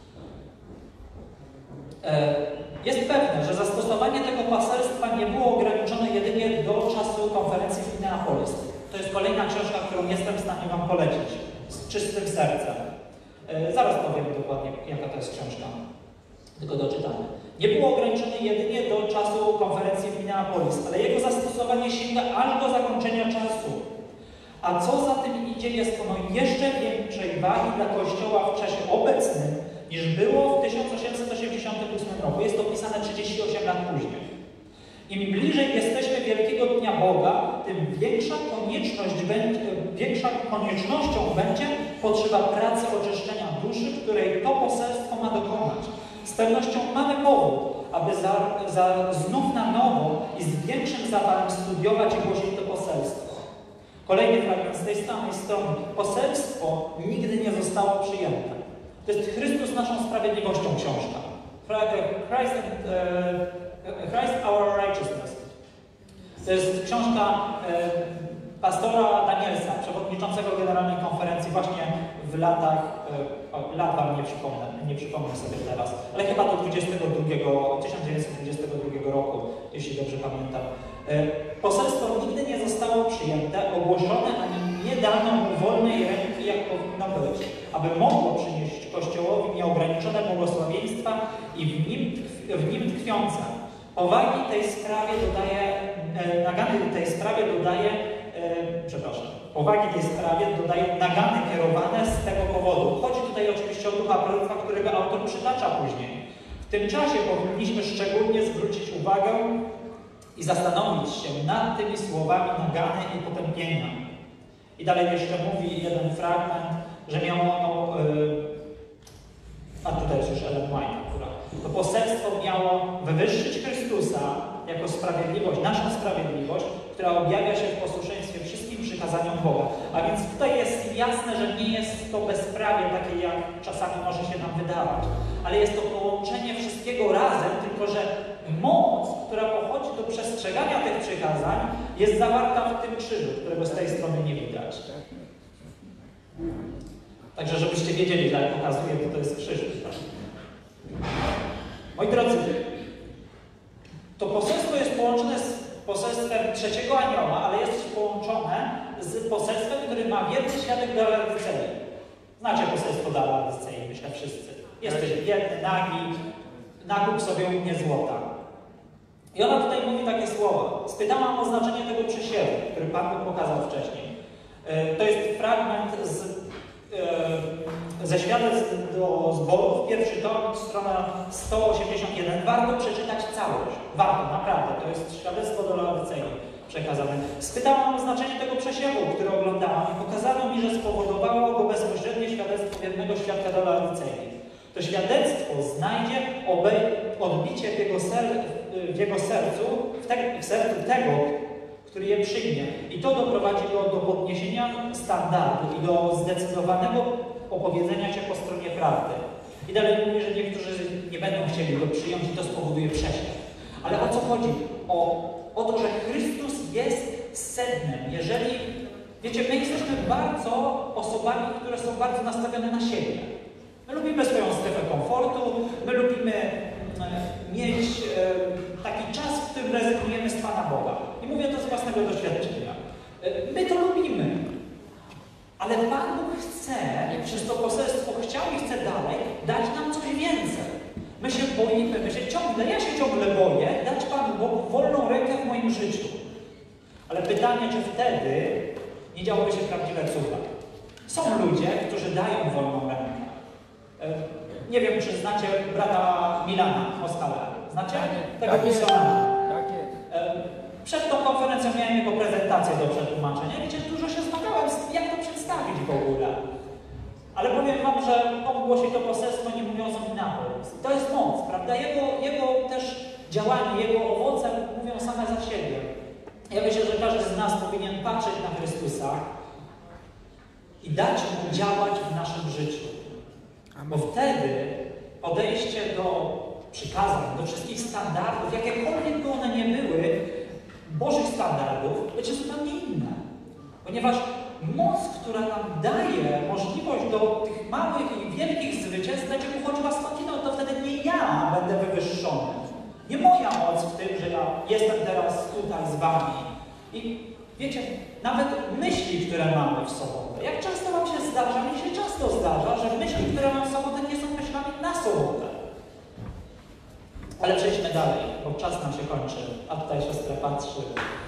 Jest pewne, że zastosowanie tego poselstwa nie było ograniczone jedynie do czasu konferencji w Minneapolis. To jest kolejna książka, którą jestem w stanie Wam polecić z czystym sercem. Zaraz powiem dokładnie, jaka to jest książka. Tylko doczytamy. Nie było ograniczone jedynie do czasu konferencji w Minneapolis, ale jego zastosowanie sięga aż do zakończenia czasu. A co za tym idzie, jest ono jeszcze większej wagi dla Kościoła w czasie obecnym, niż było w tysiąc osiemset osiemdziesiątym ósmym roku. Jest to pisane trzydzieści osiem lat później. Im bliżej jesteśmy Wielkiego Dnia Boga, tym większa konieczność będzie, większa koniecznością będzie potrzeba pracy oczyszczenia duszy, której to poselstwo ma dokonać. Z pewnością mamy powód, aby za, za, znów na nowo i z większym zapałem studiować i głosić to poselstwo. Kolejny fragment z tej samej strony. Poselstwo nigdy nie zostało przyjęte. To jest Chrystus naszą sprawiedliwością książka. Christ, and, uh, Christ Our Righteousness. To jest książka uh, pastora Danielsa, przewodniczącego Generalnej Konferencji właśnie w latach, uh, lat wam nie przypomnę, nie przypomnę sobie teraz, ale chyba do tysiąc dziewięćset dwudziestego drugiego roku, jeśli dobrze pamiętam. Uh, poselstwo nigdy nie zostało przyjęte, ogłoszone, ani nie dano mu wolnej ręki, jak powinno być, aby mogło przynieść Kościołowi nieograniczone błogosławieństwa i w nim, w nim tkwiące. Powagi tej sprawie dodaje, e, nagany tej sprawie dodaje, e, przepraszam, powagi tej sprawie dodaje nagany kierowane z tego powodu. Chodzi tutaj oczywiście o ducha proroctwa, którego autor przytacza później. W tym czasie powinniśmy szczególnie zwrócić uwagę i zastanowić się nad tymi słowami nagany i potępienia. I dalej jeszcze mówi jeden fragment, że miało ono, yy, a tutaj jest już Ellen White, która to poselstwo miało wywyższyć Chrystusa jako sprawiedliwość, naszą sprawiedliwość, która objawia się w posłuszeństwie wszystkim przykazaniom Boga. A więc tutaj jest jasne, że nie jest to bezprawie takie, jak czasami może się nam wydawać, ale jest to połączenie wszystkiego razem, tylko że moc, która pochodzi do przestrzegania tych przykazań, jest zawarta w tym krzyżu, którego z tej strony nie widać. Także żebyście wiedzieli, że jak pokazuję, to to jest krzyż. Moi drodzy, to poselstwo jest połączone z poselstwem trzeciego anioła, ale jest połączone z poselstwem, który ma wielki świadek do Laodycei. Znacie poselstwo do Laodycei, myślę wszyscy. Jesteś biedny, nagi, nakup sobie u mnie złota. I ona tutaj mówi takie słowa. Spytałam o znaczenie tego przysiewu, który Pan Bóg pokazał wcześniej. To jest fragment z ze świadectw do zborów, pierwszy tom, strona sto osiemdziesiąt jeden. Warto przeczytać całość. Warto, naprawdę. To jest świadectwo do Laodycei przekazane. Spytałam o znaczenie tego przesiewu, który oglądałam i pokazano mi, że spowodowało go bezpośrednie świadectwo jednego świadka do Laodycei. To świadectwo znajdzie odbicie w jego, ser w jego sercu, w, te w sercu tego, który je przyjmie. I to doprowadzi go do podniesienia standardu i do zdecydowanego opowiedzenia się po stronie prawdy. I dalej mówi, że niektórzy nie będą chcieli go przyjąć i to spowoduje prześlad. Ale o co chodzi? O, o to, że Chrystus jest sednem. Jeżeli, wiecie, my jesteśmy bardzo osobami, które są bardzo nastawione na siebie. My lubimy swoją strefę komfortu, my lubimy mieć e, taki czas, w którym rezygnujemy z Pana Boga. I mówię to z własnego doświadczenia. E, my to lubimy. Ale Pan Bóg chce, przez to poselstwo chciał i chce dalej, dać nam coś więcej. My się boimy, my się ciągle, ja się ciągle boję, dać Panu Bogu wolną rękę w moim życiu. Ale pytanie, czy wtedy nie działoby się prawdziwe cuda. Są ludzie, którzy dają wolną rękę. E, Nie wiem, czy znacie brata Milana Moskala. Znacie? Tego misjonarza. Przed tą konferencją miałem jego prezentację do przetłumaczenia. Wiecie, dużo się zmagałem z tym, jak to przedstawić w ogóle. Ale powiem Wam, że on głosi to poselstwo, nie mówiąc o Minneapolis. To jest moc, prawda? Jego, jego też działanie, jego owoce mówią same za siebie. Ja myślę, że każdy z nas powinien patrzeć na Chrystusa i dać Mu działać w naszym życiu. Bo wtedy podejście do przykazań, do wszystkich standardów, jakiekolwiek by one nie były, Bożych standardów, będzie zupełnie inne. Ponieważ moc, która nam daje możliwość do tych małych i wielkich zwycięstw, będzie uchodziła skądinąd, to wtedy nie ja będę wywyższony. Nie moja moc w tym, że ja jestem teraz tutaj z Wami. I wiecie, nawet myśli, które mamy w sobotę. Jak często Wam się zdarza, mi się często zdarza, że myśli, które mam w sobotę, nie są myślami na sobotę. Ale przejdźmy dalej, bo czas nam się kończy, a tutaj siostra patrzy.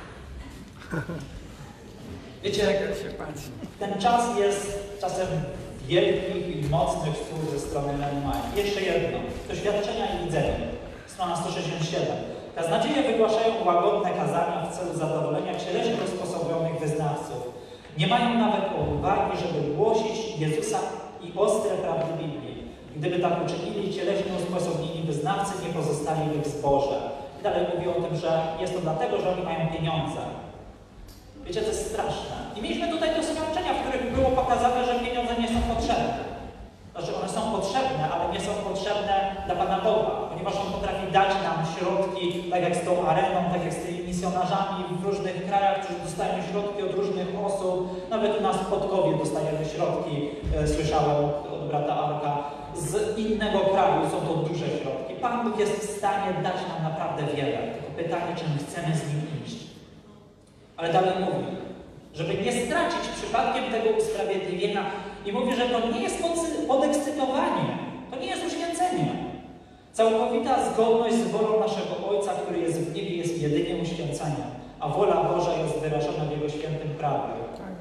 Wiecie, ten czas jest czasem wielkich i mocnych słów ze strony Lemaj. Jeszcze jedno, doświadczenia i widzenie. Strona sto sześćdziesiąt siedem. Kaznodzieje wygłaszają łagodne kazania w celu zadowolenia cieleśnie usposobionych wyznawców. Nie mają nawet odwagi, żeby głosić Jezusa i ostre prawdy Biblii. Gdyby tak uczynili, cieleśnie usposobieni wyznawcy nie pozostaliby w zborze. I dalej mówi o tym, że jest to dlatego, że oni mają pieniądze. Wiecie, to jest straszne. I mieliśmy tutaj doświadczenia, w których było pokazane, że pieniądze nie są potrzebne. Znaczy one są potrzebne, ale nie są potrzebne dla Pana Boga, ponieważ On potrafi dać nam środki, tak jak z tą areną, tak jak z tymi misjonarzami w różnych krajach, którzy dostają środki od różnych osób. Nawet u nas w Podkowie dostajemy środki, e, słyszałem od brata Arka, z innego kraju. Są to duże środki. Pan Bóg jest w stanie dać nam naprawdę wiele. Tylko pytanie, czy my chcemy z Nim iść. Ale dalej mówi, żeby nie stracić przypadkiem tego usprawiedliwienia. I mówi, że to nie jest podekscytowanie, to nie jest uświęcenie. Całkowita zgodność z wolą naszego Ojca, który jest w niebie, jest jedynie uświęceniem, a wola Boża jest wyrażona w Jego świętym prawie.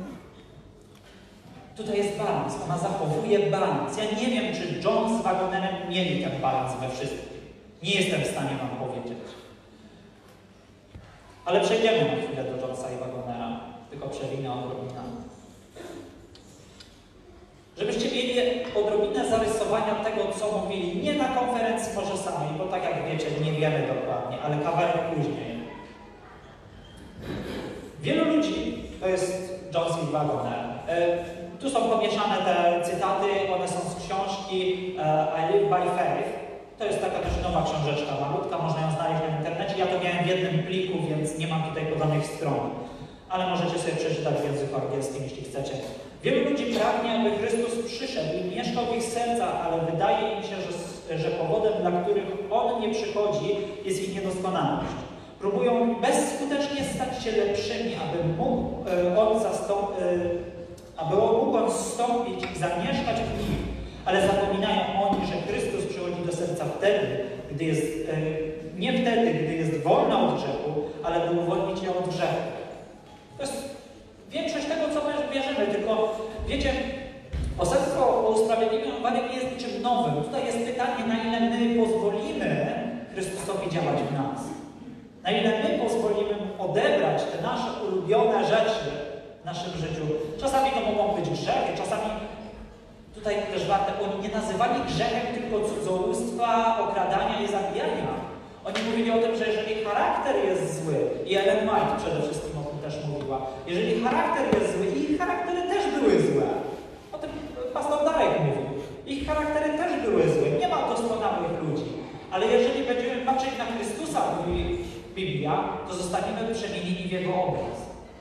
Tutaj jest balans, ona zachowuje balans. Ja nie wiem, czy John z Wagonerem mieli ten balans we wszystkim. Nie jestem w stanie Wam powiedzieć. Ale przejdziemy na chwilę do Jonesa i Wagonera, tylko przewinę odrobinę. Żebyście mieli odrobinę zarysowania tego, co mówili nie na konferencji może samej, bo tak jak wiecie, nie wiemy dokładnie, ale kawałek później. Wielu ludzi, to jest Johnson i Wagner. Tu są pomieszane te cytaty, one są z książki I Live by Faith. To jest taka dość nowa książeczka, malutka, można ją znaleźć na internecie. Ja to miałem w jednym pliku, więc nie mam tutaj podanych stron. Ale możecie sobie przeczytać w języku angielskim, jeśli chcecie. Wielu ludzi pragnie, aby Chrystus przyszedł i mieszkał w ich sercach, ale wydaje im się, że, że powodem, dla których On nie przychodzi, jest ich niedoskonałość. Próbują bezskutecznie stać się lepszymi, aby mógł On zastąpić, aby mógł On zstąpić i zamieszkać w nich, ale zapominają oni, że Chrystus przychodzi do serca wtedy, gdy jest, nie wtedy, gdy jest wolna od grzechu, ale by uwolnić ją od grzechu. To jest większość tego, co my wierzymy, tylko wiecie, poselstwo o usprawiedliwieniu nie jest niczym nowym. Tutaj jest pytanie, na ile my pozwolimy Chrystusowi działać w nas. Na ile my pozwolimy Mu odebrać te nasze ulubione rzeczy w naszym życiu. Czasami to mogą być grzechy, czasami tutaj też warte, oni nie nazywali grzechem tylko cudzołóstwa, okradania i zabijania. Oni mówili o tym, że jeżeli charakter jest zły, i Ellen White przede wszystkim o tym też mówiła, jeżeli charakter jest zły, i ich charaktery też były złe. O tym pastor Darek mówił. Ich charaktery też były złe. Nie ma doskonałych ludzi. Ale jeżeli będziemy patrzeć na Chrystusa, mówi Biblia, to zostaniemy przemienieni w Jego obraz.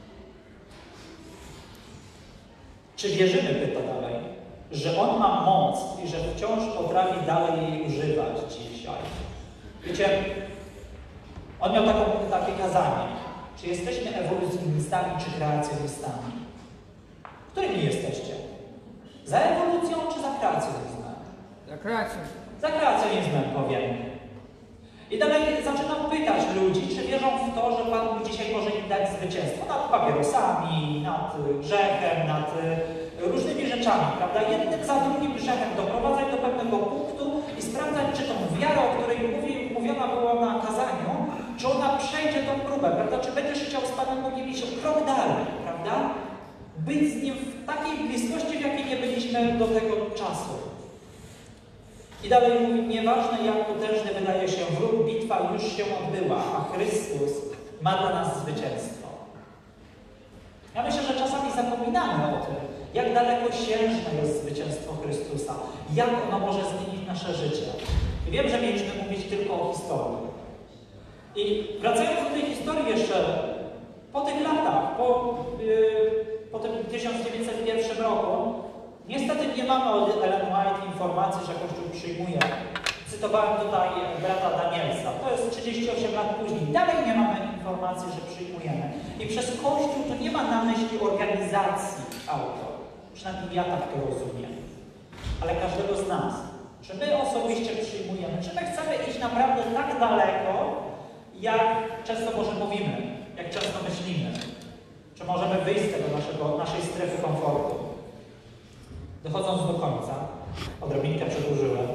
Czy wierzymy, pyta dalej, że On ma moc i że wciąż potrafi dalej jej używać dzisiaj? Wiecie, on miał taką, takie kazanie. Czy jesteśmy ewolucjonistami, czy kreacjonistami? Którymi jesteście? Za ewolucją, czy za kreacjonizmem? Za kreacją. Za kreacjonizmem, powiem. I dalej zaczynam pytać ludzi, czy wierzą w to, że Pan Bóg dzisiaj może im dać zwycięstwo nad papierosami, nad grzechem, nad różnymi rzeczami, prawda? Jednym za drugim grzechem doprowadzać do pewnego punktu i sprawdzać, czy tą wiarę, o której mówi, mówiona była na kazaniu, czy ona przejdzie tą próbę, prawda? Czy będziesz chciał z Panem Bogiem iść o krok dalej, prawda? Być z Nim w takiej bliskości, w jakiej nie byliśmy do tego czasu. I dalej mówi, nieważne jak potężny wydaje się wróg, bitwa już się odbyła, a Chrystus ma dla nas zwycięstwo. Ja myślę, że czasami zapominamy o tym, jak dalekosiężne jest zwycięstwo Chrystusa, jak ono może zmienić nasze życie. I wiem, że mieliśmy mówić tylko o historii. I wracając do tej historii jeszcze, po tych latach, po, yy, po tym tysiąc dziewięćset pierwszym roku, niestety nie mamy od Ellen White informacji, że Kościół przyjmuje. Cytowałem tutaj brata Danielsa. To jest trzydzieści osiem lat później. Dalej nie mamy informacji, że przyjmujemy. I przez Kościół to nie ma na myśli organizacji autor. Przynajmniej ja tak to rozumiem. Ale każdego z nas. Czy my osobiście przyjmujemy? Czy my chcemy iść naprawdę tak daleko, jak często może mówimy, jak często myślimy? Czy możemy wyjść z tego naszego, naszej strefy komfortu? Dochodząc do końca, odrobinkę przedłużyłem.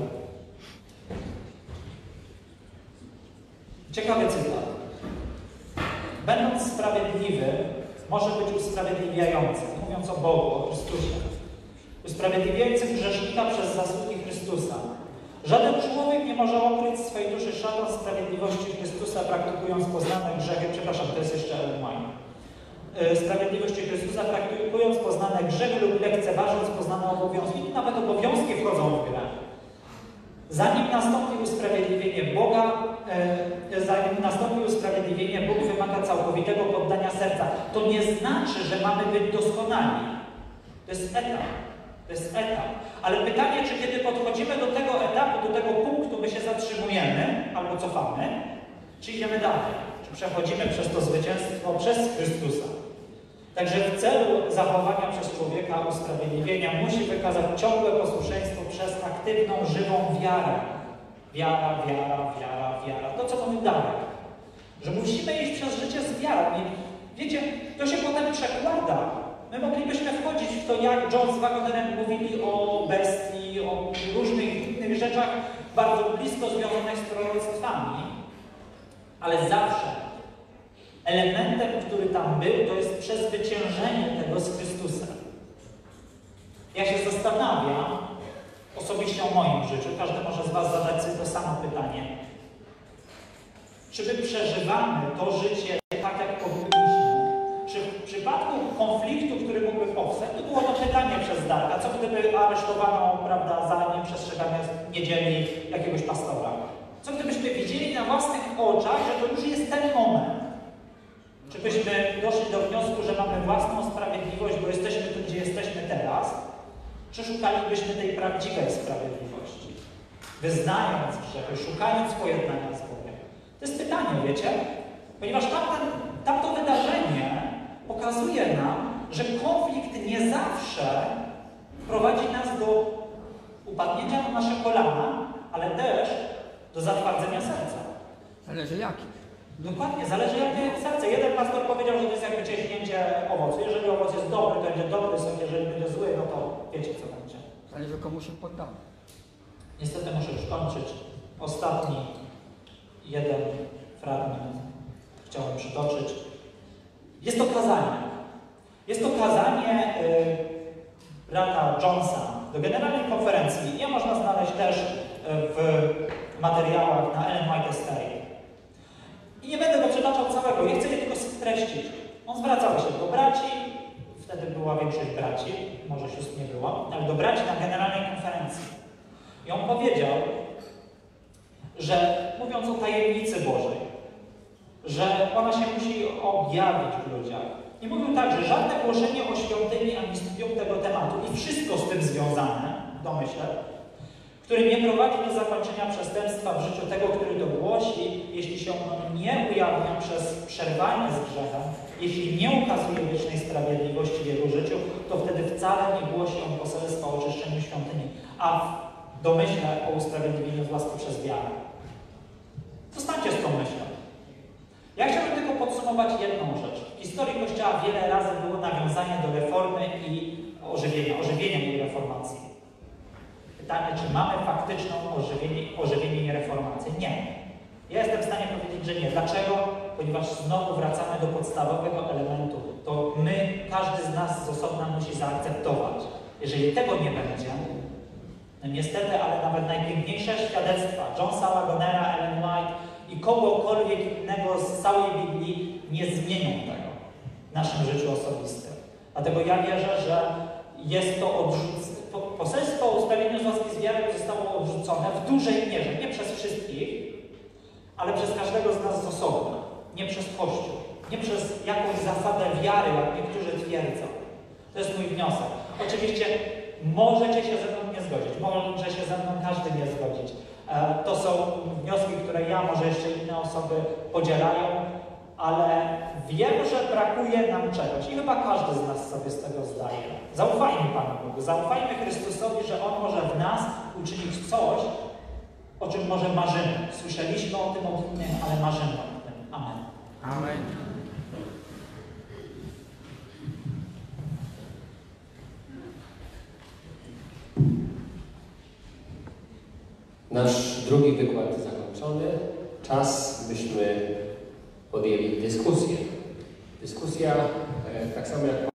Ciekawy cytat. Będąc sprawiedliwy, może być usprawiedliwiający, mówiąc o Bogu, o Chrystusie. Usprawiedliwiający grzesznika przez zasługi Chrystusa. Żaden człowiek nie może okryć swojej duszy szatą sprawiedliwości Chrystusa, praktykując poznane grzechy. Przepraszam, to jest jeszcze Ellen White. Sprawiedliwości Chrystusa, praktykując poznane grzechy lub lekceważąc poznane obowiązki. I nawet obowiązki wchodzą w grę. Zanim nastąpi usprawiedliwienie Boga, e, zanim nastąpi usprawiedliwienie, Bóg wymaga całkowitego poddania serca. To nie znaczy, że mamy być doskonali. To jest etap. To jest etap. Ale pytanie, czy kiedy podchodzimy do tego etapu, do tego punktu, my się zatrzymujemy albo cofamy, czy idziemy dalej? Czy przechodzimy przez to zwycięstwo przez Chrystusa? Także w celu zachowania przez człowieka usprawiedliwienia musi wykazać ciągłe posłuszeństwo przez aktywną, żywą wiarę. Wiara, wiara, wiara, wiara. To, co mówi dalej. Że musimy iść przez życie z wiarą. I wiecie, to się potem przekłada. My moglibyśmy wchodzić w to, jak John z Wagnerem mówili o bestii, o różnych innych rzeczach bardzo blisko związanych z proroctwami. Ale zawsze elementem, który tam był, to jest przezwyciężenie tego z Chrystusem. Ja się zastanawiam osobiście o moim życiu, każdy może z Was zadać sobie to samo pytanie. Czy my przeżywamy to życie tak, jak powinniśmy? Czy, czy przypadku konfliktu, który mógłby powstać, to było to pytanie przez Darka, co gdyby aresztowano, prawda, za nieprzestrzeganie niedzieli jakiegoś pastora? Co gdybyśmy widzieli na własnych oczach, że to już jest ten moment? Czy byśmy doszli do wniosku, że mamy własną sprawiedliwość, bo jesteśmy tu, gdzie jesteśmy teraz? Czy szukalibyśmy tej prawdziwej sprawiedliwości? Wyznając grzechy, szukając pojednania z Bogiem? To jest pytanie, wiecie? Ponieważ tamten, tamto wydarzenie pokazuje nam, że konflikt nie zawsze prowadzi nas do upadnięcia na nasze kolana, ale też do zatwardzenia serca. Zależy jaki. Dokładnie, zależy jakie serce. Jeden pastor powiedział, że to jest jak wyciśnięcie owocu. Jeżeli owoc jest dobry, to będzie dobry sok, jeżeli będzie zły, no to wiecie co będzie. Zależy komu się poddamy. Niestety muszę już kończyć. Ostatni jeden fragment chciałem przytoczyć. Jest to kazanie. Jest to kazanie y, brata Jonesa do Generalnej Konferencji. Je można znaleźć też y, w materiałach na Ellen White Estate. I nie będę go przytaczał całego, ja chcę je tylko streścić. On zwracał się do braci, wtedy była większość braci, może sióstr nie było, ale do braci na Generalnej Konferencji. I on powiedział, że mówiąc o tajemnicy Bożej, że ona się musi objawić w ludziach. I mówił tak, że żadne głoszenie o świątyni ani studium tego tematu i wszystko z tym związane, w domyśle, który nie prowadzi do zakończenia przestępstwa w życiu tego, który to głosi, jeśli się ono nie ujawnia przez przerwanie z grzechem, jeśli nie ukazuje wiecznej sprawiedliwości w jego życiu, to wtedy wcale nie głosi on poselstwa o oczyszczeniu świątyni, a w domyśle o usprawiedliwieniu z łaski przez wiarę. Zostańcie z tą myślą. Ja chciałbym tylko podsumować jedną rzecz. W historii Kościoła wiele razy było nawiązanie do reformy i ożywienia, ożywienia i reformacji. Pytanie, czy mamy faktyczną ożywienie, ożywienie i reformację? Nie. Ja jestem w stanie powiedzieć, że nie. Dlaczego? Ponieważ znowu wracamy do podstawowego elementu. To my, każdy z nas z osobna musi zaakceptować. Jeżeli tego nie będzie, no niestety, ale nawet najpiękniejsze świadectwa Jonesa Wagonera, Ellen White i kogokolwiek innego z całej Biblii nie zmienią tego w naszym życiu osobistym. Dlatego ja wierzę, że jest to odrzucone. Poselstwo o usprawiedliwieniu z łaski z wiary zostało odrzucone w dużej mierze, nie przez wszystkich, ale przez każdego z nas z osobna, nie przez Kościół, nie przez jakąś zasadę wiary, jak niektórzy twierdzą. To jest mój wniosek. Oczywiście możecie się ze mną nie zgodzić, może się ze mną każdy nie zgodzić. To są wnioski, które ja, może jeszcze inne osoby podzielają, ale wiem, że brakuje nam czegoś i chyba każdy z nas sobie z tego zdaje. Zaufajmy Panu Bogu, zaufajmy Chrystusowi, że On może w nas uczynić coś, o czym może marzymy. Słyszeliśmy o tym od innych, ale marzymy o tym. Amen. Amen. Nasz drugi wykład zakończony. Czas, byśmy podjęli dyskusję. Dyskusja, tak samo jak